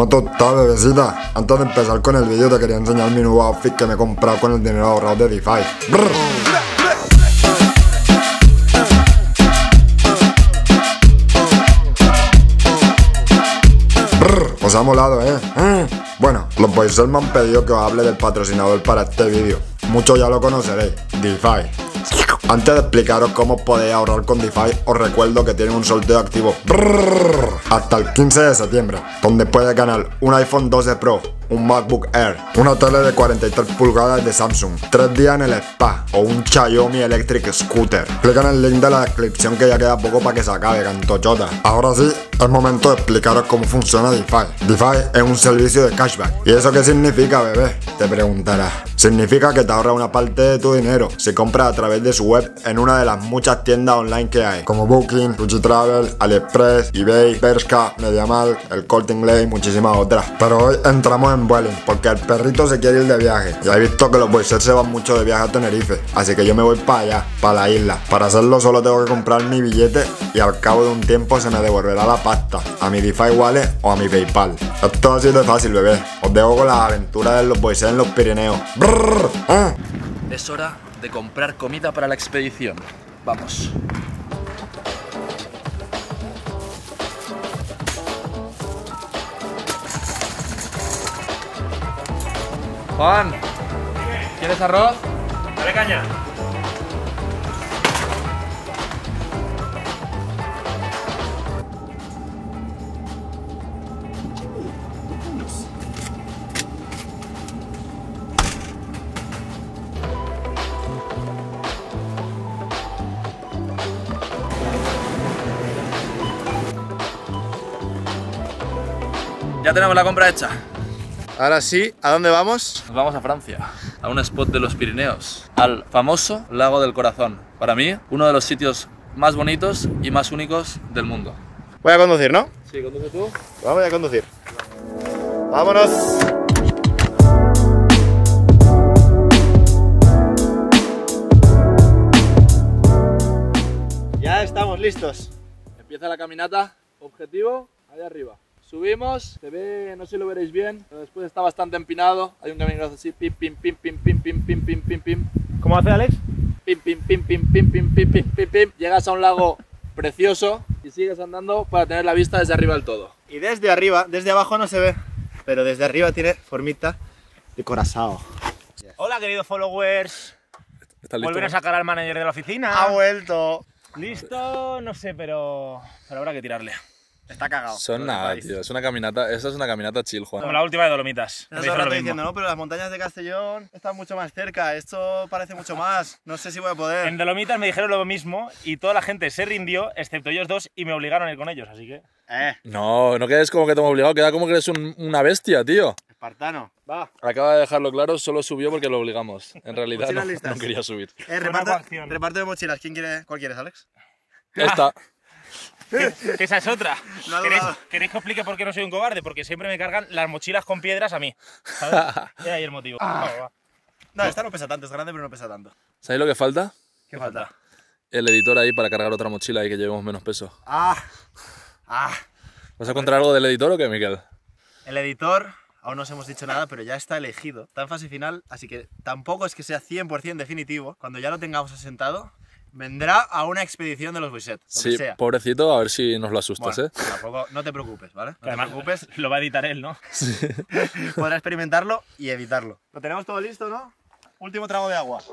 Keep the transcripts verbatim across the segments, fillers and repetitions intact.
¿Cómo tú estás, bebecita? Antes de empezar con el vídeo te quería enseñar mi nuevo outfit que me he comprado con el dinero ahorrado de DeFi. Brr. Brr, os ha molado, ¿eh? ¿Eh? Bueno, los boysers me han pedido que os hable del patrocinador para este vídeo. Muchos ya lo conoceréis, DeFi. Antes de explicaros cómo podéis ahorrar con DeFi, os recuerdo que tienen un sorteo activo brrr, hasta el quince de septiembre, donde puedes ganar un iPhone doce Pro, un MacBook Air, una tele de cuarenta y tres pulgadas de Samsung, tres días en el spa o un Xiaomi Electric Scooter. Clica en el link de la descripción que ya queda poco para que se acabe, cantochota. Ahora sí, es momento de explicaros cómo funciona DeFi. DeFi es un servicio de cashback. ¿Y eso qué significa, bebé? Te preguntarás. Significa que te ahorra una parte de tu dinero si compras a través de su web en una de las muchas tiendas online que hay, como Booking, Ruchi Travel, AliExpress, eBay, Bershka, MediaMarkt, El Corte Inglés y muchísimas otras. Pero hoy entramos en Vueling porque el perrito se quiere ir de viaje. Ya he visto que los boysers se van mucho de viaje a Tenerife, así que yo me voy para allá, para la isla. Para hacerlo solo tengo que comprar mi billete y al cabo de un tiempo se me devolverá la pasta a mi DeFi Wallet o a mi PayPal. Esto así de fácil, bebé. Os dejo con las aventuras de los boysers en los Pirineos. Brrr, ¿eh? Es hora de comprar comida para la expedición. Vamos. Juan, ¿quieres arroz? Dale caña. Ya tenemos la compra hecha. Ahora sí, ¿a dónde vamos? Nos vamos a Francia, a un spot de los Pirineos, al famoso Lago del Corazón. Para mí, uno de los sitios más bonitos y más únicos del mundo. Voy a conducir, ¿no? Sí, conduce tú. Vamos a conducir. ¡Vámonos! Ya estamos listos. Empieza la caminata. Objetivo, allá arriba. Subimos, se ve, no sé si lo veréis bien, pero después está bastante empinado. Hay un camino que hace así, pim, pim, pim, pim, pim, pim, pim, pim, pim, pim. ¿Cómo hace Alex? Pim, pim, pim, pim, pim, pim, pim, pim, pim, pim. Llegas a un lago precioso y sigues andando para tener la vista desde arriba del todo. Y desde arriba, desde abajo no se ve, pero desde arriba tiene formita de corazón. Hola, queridos followers. Vuelven a sacar al manager de la oficina. Ha vuelto. Listo, no sé, pero, pero habrá que tirarle. Está cagado. Son nada, tío. Es una caminata. Esa es una caminata chill, Juan. Como la última de Dolomitas. No estoy diciendo, no, pero las montañas de Castellón están mucho más cerca. Esto parece mucho más. No sé si voy a poder. En Dolomitas me dijeron lo mismo y toda la gente se rindió, excepto ellos dos, y me obligaron a ir con ellos, así que... Eh. No, no quedes como que te hemos obligado, queda como que eres un, una bestia, tío. Espartano. Va. Acaba de dejarlo claro, solo subió porque lo obligamos. En realidad no, no quería subir. Eh, reparto, reparto de mochilas. ¿Quién quiere? ¿Cuál quieres, Alex? Esta. Que, que esa es otra. No, ¿Queréis, no. ¿Queréis que explique por qué no soy un cobarde? Porque siempre me cargan las mochilas con piedras a mí, ¿sabes? Y ahí el motivo. Ah. Va, va. No, esta no pesa tanto, es grande pero no pesa tanto. ¿Sabéis lo que falta? ¿Qué falta? El editor ahí para cargar otra mochila y que llevemos menos peso. Ah. Ah. ¿Vas a contar algo del editor o qué, Miquel? El editor, aún no os hemos dicho nada, pero ya está elegido. Está en fase final, así que tampoco es que sea cien por cien definitivo. Cuando ya lo tengamos asentado, vendrá a una expedición de los Boysets. Sí, sea. Pobrecito, a ver si nos lo asustas, bueno, ¿eh? Tampoco, no te preocupes, ¿vale? No Además, te preocupes. lo va a editar él, ¿no? Sí. Podrá experimentarlo y editarlo. Lo tenemos todo listo, ¿no? Último trago de agua.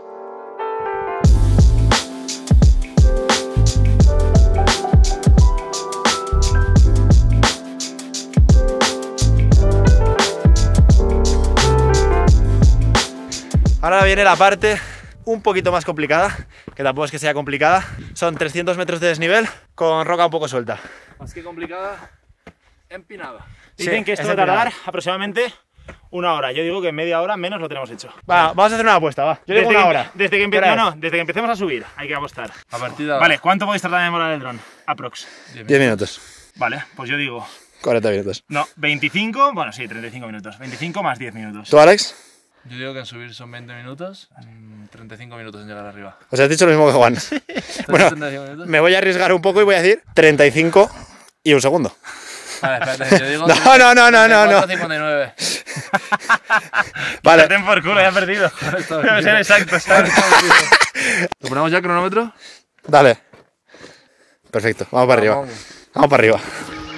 Ahora viene la parte un poquito más complicada, que tampoco es que sea complicada. Son trescientos metros de desnivel con roca un poco suelta. Más que complicada, empinada. Dicen Sí, que esto es va a tardar empinada. aproximadamente una hora. Yo digo que en media hora menos lo tenemos hecho. Va, vamos a hacer una apuesta, va. Yo digo Desde una que, hora. Desde que, empe ¿Qué hora no, es? no, desde que empecemos a subir hay que apostar. A partir de ahora. Vale, ¿cuánto podéis tardar en demorar el dron? Aprox. diez minutos. Vale, pues yo digo... cuarenta minutos. No, veinticinco, bueno sí, treinta y cinco minutos. veinticinco más diez minutos. ¿Tú, Alex? Yo digo que en subir son veinte minutos, en treinta y cinco minutos en llegar arriba. O sea, has dicho lo mismo que Juan. Bueno, treinta y cinco minutos. me voy a arriesgar un poco y voy a decir treinta y cinco y un segundo. Vale, espérate, yo digo. No, no, no, no, no, no. cincuenta y nueve. Vale. Ten por culo, ya he perdido. Debe ser exacto, ¿sabes? ¿Lo ponemos ya cronómetro? Dale. Perfecto, vamos para arriba. Vamos. Vamos para arriba.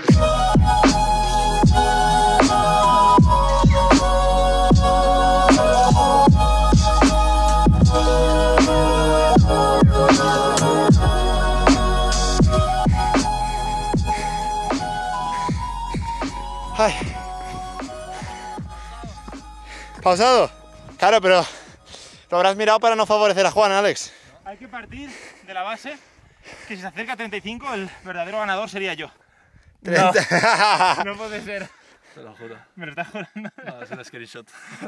Ay. ¿Pausado? Claro, pero lo habrás mirado para no favorecer a Juan, Alex. Hay que partir de la base que si se acerca a treinta y cinco, el verdadero ganador sería yo. No, no puede ser. Te lo juro. ¿Me lo estás jurando? No, es un screenshot.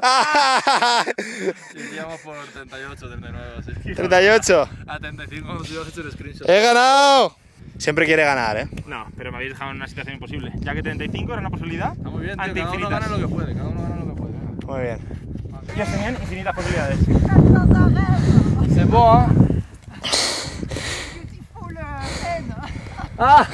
Iríamos por treinta y ocho, treinta y nueve, así. treinta y ocho. A treinta y cinco nos íbamos a hacer screenshot. ¡He ganado! Siempre quiere ganar, ¿eh? No, pero me habéis dejado en una situación imposible. Ya que treinta y cinco era una posibilidad. Está muy bien, tío. ante Cada uno infinitas. gana lo que puede. Cada uno gana lo que puede. Muy bien. Ellos tenían infinitas posibilidades. C'est bon, hein? Beautiful hen. Ah!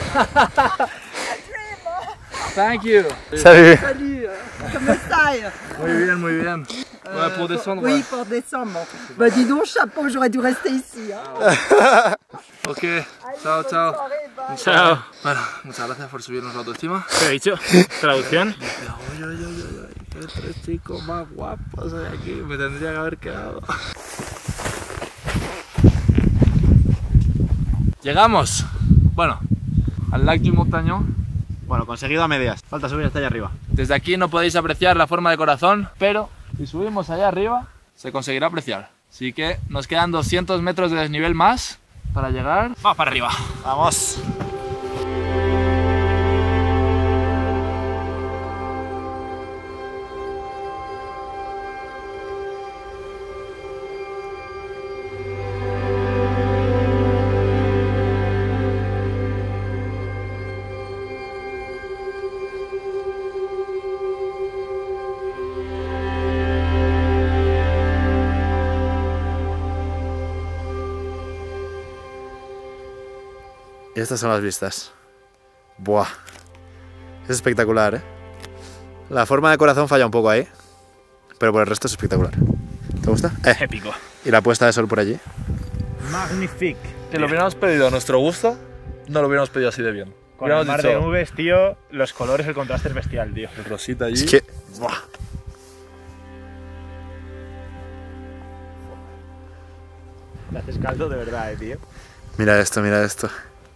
Thank you. Salut. Salut, comment ça? Muy bien, muy bien. Ouais, pour descendre. Oui, Ouais. pour descendre. Bah dis donc, chapeau, j'aurais dû rester ici. Hein. Ok, chao, chao. Chao. Bueno, muchas gracias por subirnos la autoestima. ¿Qué he dicho? Traducción. Ay, ay, ay, ay, ay, qué tres chicos más guapos hay aquí. Me tendría que haber quedado. Llegamos. Bueno, al Lac du Montagnon. Bueno, conseguido a medias. Falta subir hasta allá arriba. Desde aquí no podéis apreciar la forma de corazón, pero si subimos allá arriba se conseguirá apreciar. Así que nos quedan doscientos metros de desnivel más para llegar. Vamos para arriba. Vamos. Y estas son las vistas. Buah. Es espectacular, ¿eh? La forma de corazón falla un poco ahí, pero por el resto es espectacular. ¿Te gusta? Eh. Épico. Y la puesta de sol por allí. Magnifique. Si lo hubiéramos pedido a nuestro gusto, no lo hubiéramos pedido así de bien. Con el mar de nubes, tío, los colores, el contraste es bestial, tío. el rosita allí. Es que... Buah. Me haces caldo de verdad, eh, tío. Mira esto, mira esto.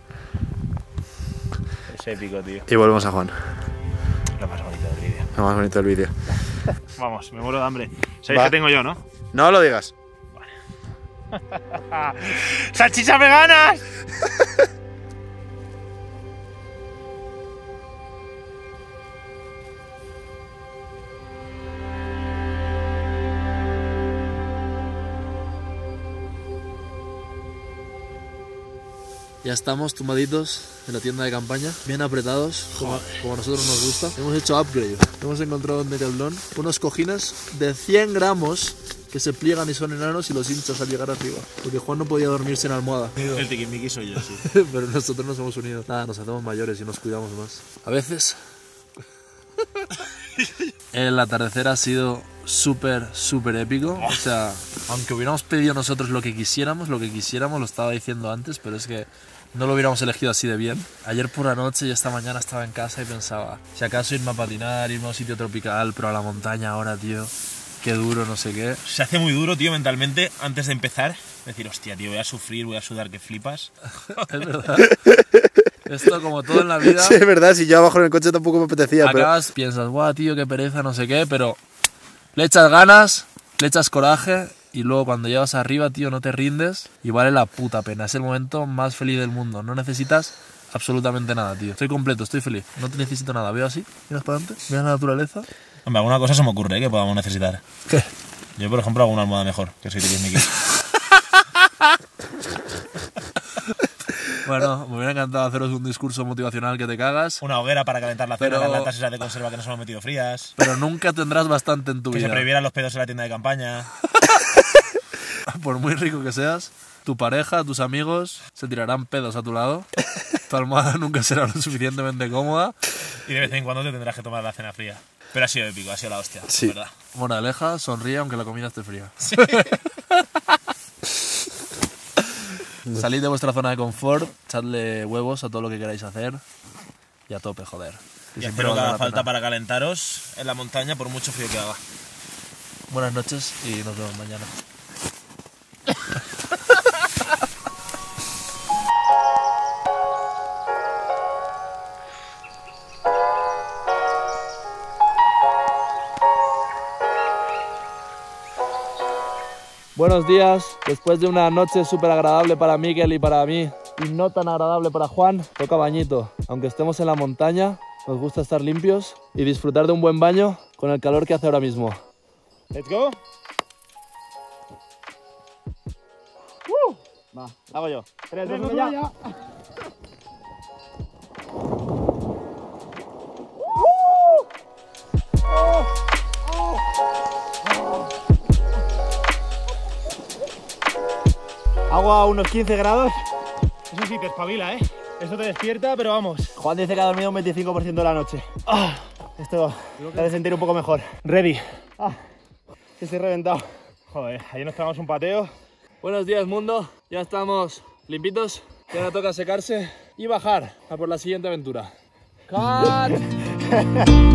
Es épico, tío. Y volvemos a Juan. Lo más bonito del vídeo. Lo más bonito del vídeo. Vamos, me muero de hambre. ¿Sabéis Va. que tengo yo, no? No lo digas. ¡Salchichas veganas! Ya estamos tumbaditos en la tienda de campaña, bien apretados, como, como a nosotros nos gusta. Hemos hecho upgrade. Hemos encontrado en Decathlon unos cojines de cien gramos que se pliegan y son enanos y los hinchas al llegar arriba. Porque Juan no podía dormirse en almohada. El tiquismiqui soy yo, sí. Pero nosotros nos hemos unido. Nada, nos hacemos mayores y nos cuidamos más. A veces... El atardecer ha sido súper, súper épico. O sea, aunque hubiéramos pedido nosotros lo que quisiéramos, lo que quisiéramos, lo estaba diciendo antes, pero es que no lo hubiéramos elegido así de bien. Ayer por la noche y esta mañana estaba en casa y pensaba, si acaso irme a patinar, irme a un sitio tropical, pero a la montaña ahora, tío, qué duro, no sé qué. Se hace muy duro, tío, mentalmente, antes de empezar. Decir, hostia, tío, voy a sufrir, voy a sudar, que flipas. Es verdad. Esto, como todo en la vida, Sí, es verdad, si yo abajo en el coche tampoco me apetecía, pero... acabas, piensas, guau, tío, qué pereza, no sé qué, pero le echas ganas, le echas coraje y luego cuando llegas arriba, tío, no te rindes y vale la puta pena. Es el momento más feliz del mundo. No necesitas absolutamente nada, tío. Estoy completo, estoy feliz. No te necesito nada. Veo así, miras para adelante, miras la naturaleza. Hombre, alguna cosa se me ocurre, ¿eh? Que podamos necesitar. ¿Qué? Yo, por ejemplo, hago una almohada mejor, que soy tiquismiqui. Bueno, me hubiera encantado haceros un discurso motivacional que te cagas, Una hoguera para calentar la cena, Pero- las latas esas de conserva que no se me han metido frías. pero nunca tendrás bastante en tu Que se vida. prohibieran los pedos en la tienda de campaña. Por muy rico que seas, tu pareja, tus amigos se tirarán pedos a tu lado. Tu almohada nunca será lo suficientemente cómoda. Y de vez en cuando te tendrás que tomar la cena fría. Pero ha sido épico, ha sido la hostia, Sí. ¿verdad? Moraleja, sonríe aunque la comida esté fría. Sí. Salid de vuestra zona de confort, echadle huevos a todo lo que queráis hacer y a tope, joder. Y siempre hacer lo que valdrá haga la falta pena. para calentaros en la montaña por mucho frío que haga. Buenas noches y nos vemos mañana. Buenos días, después de una noche súper agradable para Miguel y para mí y no tan agradable para Juan, toca bañito. Aunque estemos en la montaña, nos gusta estar limpios y disfrutar de un buen baño con el calor que hace ahora mismo. Let's go. Uh. Va, hago yo. Tres, dos, uno, ya. Agua a unos quince grados. Eso sí te espabila, ¿eh? Eso te despierta, pero vamos. Juan dice que ha dormido un veinticinco por ciento de la noche. Ah, esto te hace sentir un poco mejor. Ready. Ah, estoy reventado. Joder, ahí nos tomamos un pateo. Buenos días, mundo. Ya estamos limpitos. Y ahora toca secarse y bajar a por la siguiente aventura. ¡Cut!